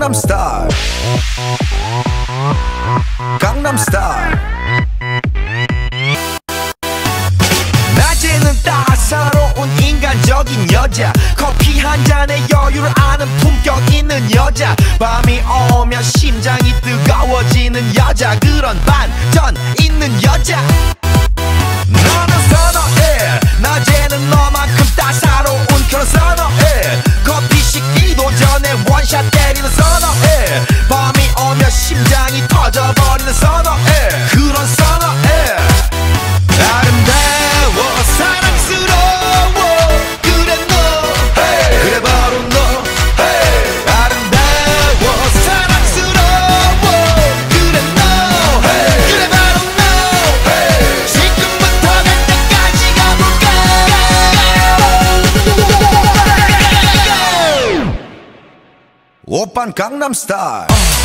강남스타일 강남스타일 낮에는 따사로운 인간적인 여자 커피 한 잔에 여유를 아는 품격 있는 여자 밤이 오면 심장이 뜨거워지는 여자 그런 반전 있는 여자 너는 선어해 낮에는 너만큼 따사로운 그런 선어해 커피 식기도 전에 원샷 때리는 선어해 밤이 오면 심장이 터져버리는 선어해 그런 선어해 아름다워 사랑스러워 그래 너 hey. 그래 바로 너 hey. 아름다워 사랑스러워 그래 너 hey. 그래 바로 너 hey. 지금부터 갈 때까지 가볼까 오빤 강남스타일